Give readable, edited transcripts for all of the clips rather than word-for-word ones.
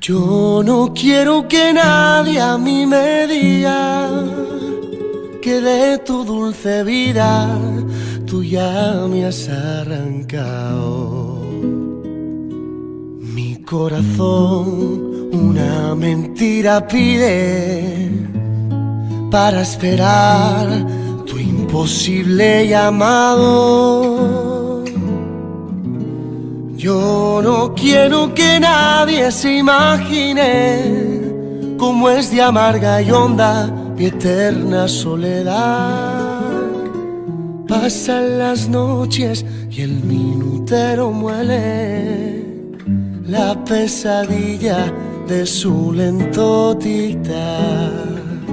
Yo no quiero que nadie a mí me diga que de tu dulce vida tú ya me has arrancado. Mi corazón una mentira pide para esperar tu imposible llamado. Yo no quiero que nadie se imagine cómo es de amarga y honda mi eterna soledad. Pasan las noches y el minutero muele la pesadilla de su lento tic-tac.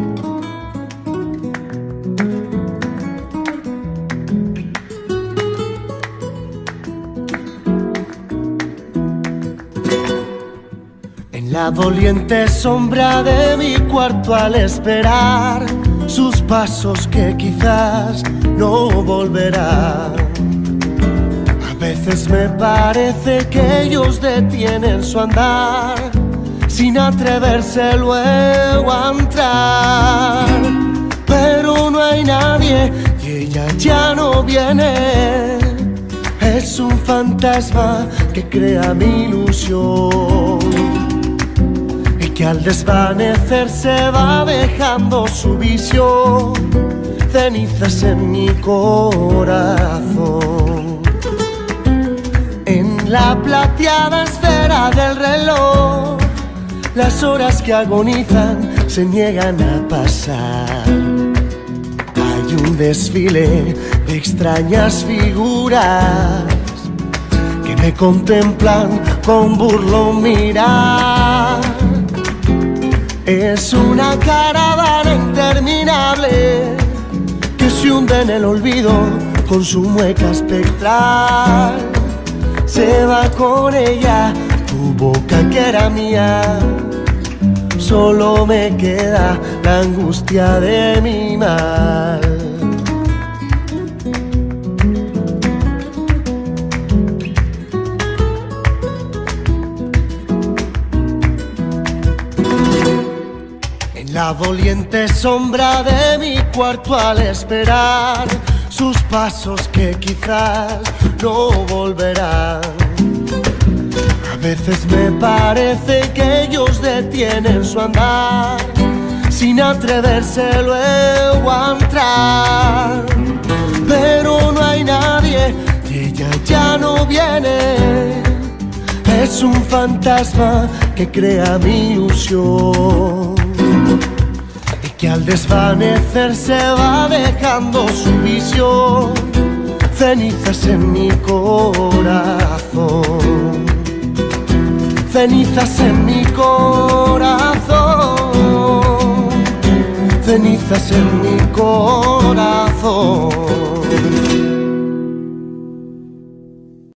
En la doliente sombra de mi cuarto, al esperar sus pasos que quizás no volverán, a veces me parece que ellos detienen su andar sin atreverse luego a entrar. Pero no hay nadie y ella ya no viene. Es un fantasma que crea mi ilusión y que al desvanecerse va dejando su visión, cenizas en mi corazón. En la plateada esfera del reloj, las horas que agonizan se niegan a pasar. Hay un desfile de extrañas figuras que me contemplan con burlón mirar. Es una caravana interminable que se hunde en el olvido con su mueca espectral. Se va con ella tu boca que era mía, solo me queda la angustia de mi mal. En la doliente sombra de mi cuarto, al esperar sus pasos que quizás no volverán, a veces me parece que ellos detienen su andar sin atreverse luego a entrar. Pero no hay nadie y ella ya no viene. Es un fantasma que crea mi ilusión y que al desvanecerse va dejando su visión, cenizas en mi corazón. Cenizas en mi corazón, cenizas en mi corazón.